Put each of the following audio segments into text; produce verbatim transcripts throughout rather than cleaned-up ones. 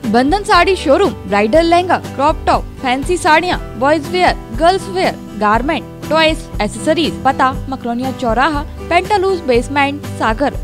बंधन sari showroom bridal lehenga, crop top, fancy साड़ियाँ, boys wear, girls wear, garment, toys, accessories. पता मकरोनिया चौराहा, पेंटालूज बेसमेंट, सागर।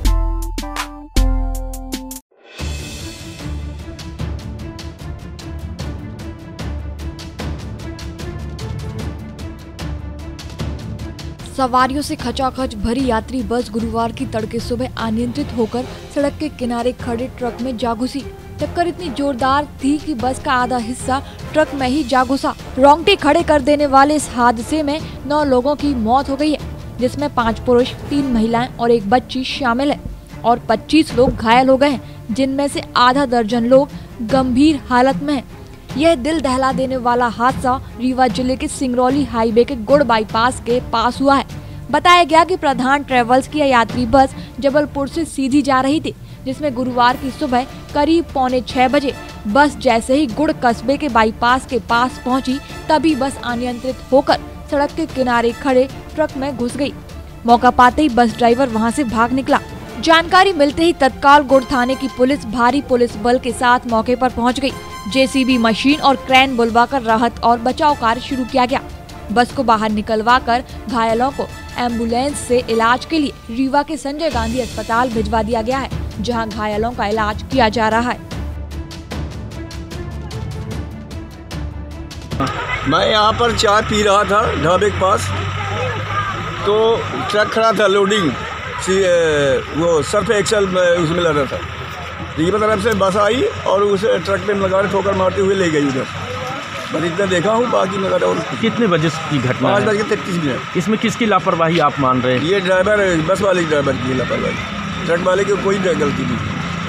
सवारियों से खचाखच भरी यात्री बस गुरुवार की तड़के सुबह अनियंत्रित होकर सड़क के किनारे खड़े ट्रक में जा घुसी। टक्कर इतनी जोरदार थी कि बस का आधा हिस्सा ट्रक में ही जा घुसा। रोंगटे खड़े कर देने वाले इस हादसे में नौ लोगों की मौत हो गई है, जिसमें पाँच पुरुष, तीन महिलाएं और एक बच्ची शामिल है और पच्चीस लोग घायल हो गए हैं, जिनमें से आधा दर्जन लोग गंभीर हालत में हैं। यह दिल दहला देने वाला हादसा रीवा जिले के सिंगरौली हाईवे के गुड़ बाईपास के पास हुआ है। बताया गया कि प्रधान ट्रेवल्स की यात्री बस जबलपुर से सीधी जा रही थी, जिसमें गुरुवार की सुबह करीब पौने छह बजे बस जैसे ही गुड़ कस्बे के बाईपास के पास पहुंची, तभी बस अनियंत्रित होकर सड़क के किनारे खड़े ट्रक में घुस गई। मौका पाते ही बस ड्राइवर वहां से भाग निकला। जानकारी मिलते ही तत्काल गुड़ थाने की पुलिस भारी पुलिस बल के साथ मौके पर पहुंच गई। जेसीबी मशीन और क्रेन बुलवाकर राहत और बचाव कार्य शुरू किया गया। बस को बाहर निकलवाकर घायलों को एम्बुलेंस से इलाज के लिए रीवा के संजय गांधी अस्पताल भिजवा दिया गया है, जहां घायलों का इलाज किया जा रहा है। मैं यहाँ पर चाय पी रहा था ढाबे के पास, तो ट्रक खड़ा था लोडिंग, वो सर्फ एक्सल उसमें लगा था। रीवा तरफ से बस आई और उसे ट्रक पे लगा ठोकर मारते हुए ले गई उधर। बस इतना देखा हूँ, बाकी मैं और कितने बजे की घटना है? पाँच बज के तैंतीस मिनट। इसमें किसकी लापरवाही आप मान रहे हैं? ये ड्राइवर, बस वाले ड्राइवर की लापरवाही, ट्रक वाले की कोई गलती नहीं।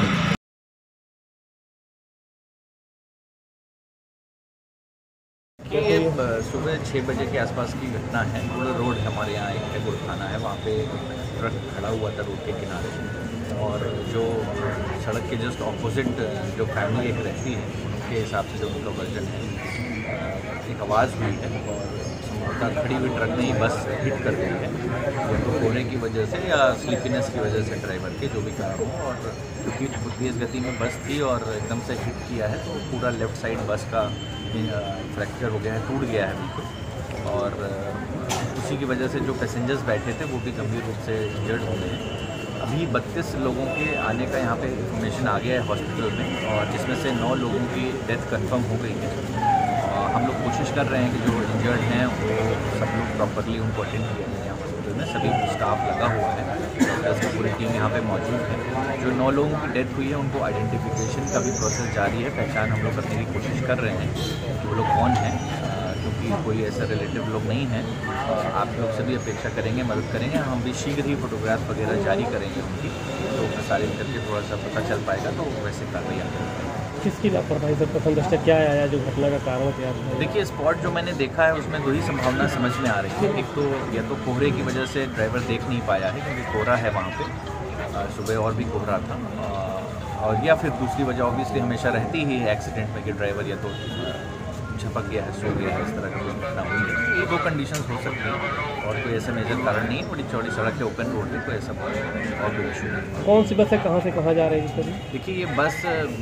ये सुबह छः बजे के आसपास की घटना है। गुड़ रोड हमारे यहाँ एक है, गुड़ थाना है, वहाँ पे ट्रक खड़ा हुआ था रोड के किनारे, और जो सड़क के जस्ट ऑपोजिट जो फैमिली एक रहती है, उनके हिसाब से जो उनका वर्जन है, एक आवाज़ हुई है और संभवतः खड़ी हुई ट्रक ने ही बस हिट कर दी है, या तो कोहरे की वजह से या स्लीपीनेस की वजह से ड्राइवर के, जो भी कारण हो। और क्योंकि तेज़ गति में बस थी और एकदम से हिट किया है, तो पूरा लेफ़्ट साइड बस का फ्रैक्चर हो गया है, टूट गया है बिल्कुल। और उसी की वजह से जो पैसेंजर्स बैठे थे वो भी गंभीर रूप से इंजर्ड हो गए हैं। अभी बत्तीस लोगों के आने का यहाँ पे इंफॉर्मेशन आ गया है हॉस्पिटल में, और जिसमें से नौ लोगों की डेथ कंफर्म हो गई है। और हम लोग कोशिश कर रहे हैं कि जो इंजर्ड हैं वो सब लोग प्रॉपरली उनको अटेंड किया जाए यहाँ हॉस्पिटल में। सभी स्टाफ लगा हुआ है, डॉक्टर्स की पूरी टीम यहाँ पे मौजूद है। जो नौ लोगों की डेथ हुई है उनको आइडेंटिफिकेशन का भी प्रोसेस जारी है, पहचान हम लोग करने की कोशिश कर रहे हैं कि वो लोग कौन हैं, क्योंकि कोई ऐसा रिलेटिव लोग नहीं हैं। आप लोग से भी अपेक्षा करेंगे, मदद करेंगे। हम भी शीघ्र ही फोटोग्राफ वगैरह जारी करेंगे उनकी, तो प्रसारित करके थोड़ा सा पता चल पाएगा, तो वैसे कार्रवाई आगे। किसकी लापरवाही से प्रथम दृष्टया क्या आया, जो घटना का कारण क्या है? देखिए, स्पॉट जो मैंने देखा है उसमें दो ही संभावना समझ में आ रही है। एक तो या तो कोहरे की वजह से ड्राइवर देख नहीं पाया है, क्योंकि कोहरा है वहाँ पे, सुबह और भी कोहरा था, और या फिर दूसरी वजह ऑब्वियसली हमेशा रहती ही है एक्सीडेंट में कि ड्राइवर या तो झपक गया है, सो गया है, इस तरह की घटना हुई है। ये दो कंडीशंस हो सकती हैं, और कोई ऐसा मेजर कारण नहीं है। बड़ी चौड़ी सड़क है, ओपन रोड है, कोई ऐसा और कोई इशू नहीं। कौन सी बस है, कहाँ से कहाँ जा रही है? देखिए, ये बस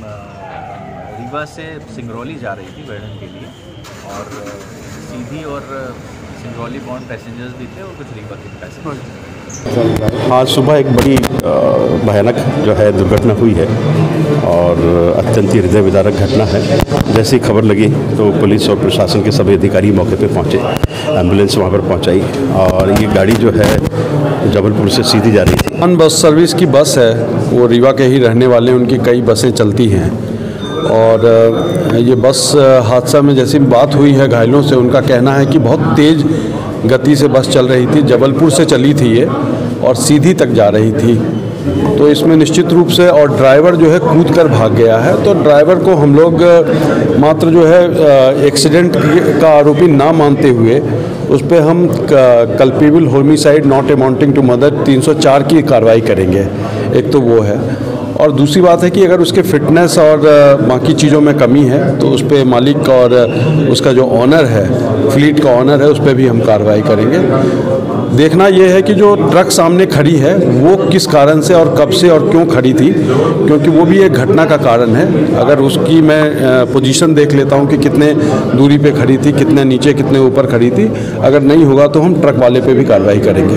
रीवा से सिंगरौली जा रही थी वेड़न के लिए, और सीधी और सिंगरौली बाउंड पैसेंजर्स भी थे और कुछ रीवा के पैसेंजर्स। आज सुबह एक बड़ी भयानक जो है दुर्घटना हुई है, और अत्यंत ही हृदय विदारक घटना है। जैसी खबर लगी तो पुलिस और प्रशासन के सभी अधिकारी मौके पर पहुंचे, एम्बुलेंस वहां पर पहुंचाई, और ये गाड़ी जो है जबलपुर से सीधी जा रही थी। अन बस सर्विस की बस है, वो रीवा के ही रहने वाले, उनकी कई बसें चलती हैं, और ये बस हादसा में जैसी बात हुई है घायलों से, उनका कहना है कि बहुत तेज़ गति से बस चल रही थी, जबलपुर से चली थी ये और सीधी तक जा रही थी। तो इसमें निश्चित रूप से, और ड्राइवर जो है कूद कर भाग गया है, तो ड्राइवर को हम लोग मात्र जो है एक्सीडेंट का आरोपी ना मानते हुए उस पर हम culpable homicide not amounting to murder तीन सौ चार की कार्रवाई करेंगे। एक तो वो है, और दूसरी बात है कि अगर उसके फिटनेस और बाकी चीज़ों में कमी है तो उस पर मालिक और उसका जो ऑनर है, फ्लीट का ऑनर है, उस पर भी हम कार्रवाई करेंगे। देखना यह है कि जो ट्रक सामने खड़ी है वो किस कारण से और कब से और क्यों खड़ी थी, क्योंकि वो भी एक घटना का कारण है। अगर उसकी मैं पोजीशन देख लेता हूँ कि कितने दूरी पे खड़ी थी, कितने नीचे कितने ऊपर खड़ी थी, अगर नहीं होगा तो हम ट्रक वाले पे भी कार्रवाई करेंगे।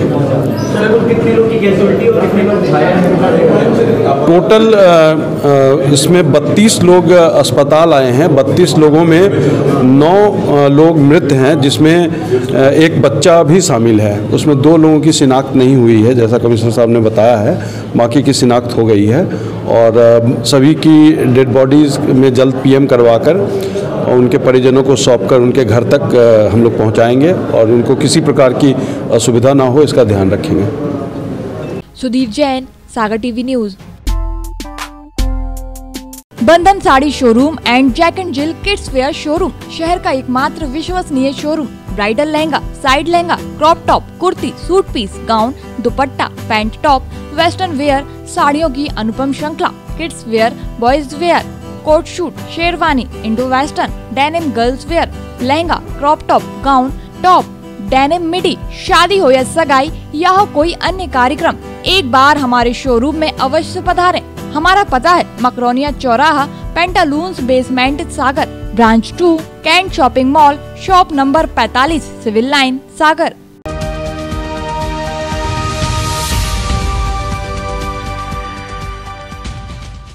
टोटल इसमें बत्तीस लोग अस्पताल आए हैं। बत्तीस लोगों में नौ लोग मृत हैं, जिसमें एक बच्चा भी शामिल है। उसमें दो लोगों की शिनाख्त नहीं हुई है, जैसा कमिश्नर साहब ने बताया है, बाकी की शिनाख्त हो गई है और सभी की डेड बॉडीज़ में जल्द पीएम करवाकर और उनके परिजनों को सौंपकर उनके घर तक हम लोग पहुंचाएंगे और उनको किसी प्रकार की असुविधा ना हो, इसका ध्यान रखेंगे। Sudhir Jain, Sagar TV news. Bandhan sari showroom and Jack and Jill kids wear showroom, शहर का एकमात्र विश्वसनीय शोरूम। Bridal lehenga, side lehenga, crop top, kurti, suit piece, gown, dupatta, pant top, western wear, साड़ियों की अनुपम श्रृंखला, kids wear, boys wear, coat suit, sherwani, Indo western, denim girls wear, lehenga, crop top, gown, top, denim midi. शादी हो या सगाई या हो कोई अन्य कार्यक्रम, एक बार हमारे शोरूम में अवश्य पधारें। हमारा पता है मकरोनिया चौराहा, Pantaloons basement, Sagar. Branch two, cantt shopping mall, shop number पैतालीस, सिविल लाइन, सागर।